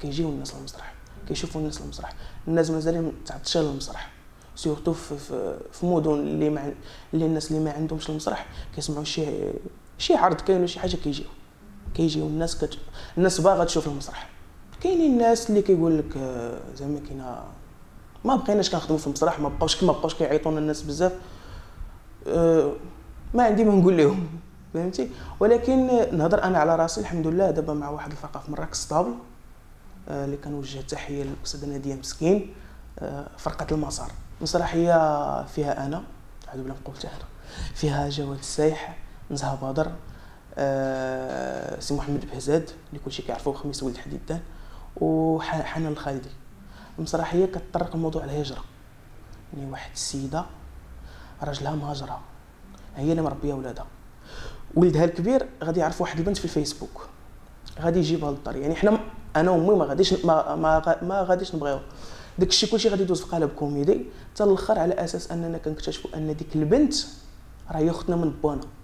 كيجيو الناس للمسرح، كيشوفوا الناس للمسرح. الناس مازال تعطش للمسرح، سورتو في مدن اللي الناس اللي ما عندهمش المسرح كيسمعوا شي عرض كاين ولا شي حاجه كيجيو الناس باغا تشوف المسرح. كاينين الناس اللي كيقول لك زعما كاينه ما بقيناش كنخدموا في المسرح، ما بقاوش كيعيطونا الناس بزاف. ما عندي ما نقول لهم، فهمتي. ولكن نهضر انا على راسي الحمد لله. دابا مع واحد الفرقه في مراكش ستابل اللي كنوجه التحيه للاستاذه ناديه مسكين، فرقه المسار مسرحيه فيها انا عاد بلا نقول انا، فيها جواد السايح، نزهه بدر، سي محمد بهزاد اللي كلشي كيعرفوه، خميس ولد حديدان، وحنان الخالدي. المسرحيه كتطرق لموضوع الهجره، يعني واحد السيده راجلها مهاجره، هي اللي مربيه ولادها، ولدها الكبير غادي يعرف واحد البنت في الفيسبوك، غادي يجيبها للدار. يعني حنا انا وامي ما غاديش نبغيو داكشي كلشي، غادي يدوز في قالب كوميدي حتى الاخر، على اساس اننا كنكتشفوا ان ديك البنت راه هي اختنا من بانا.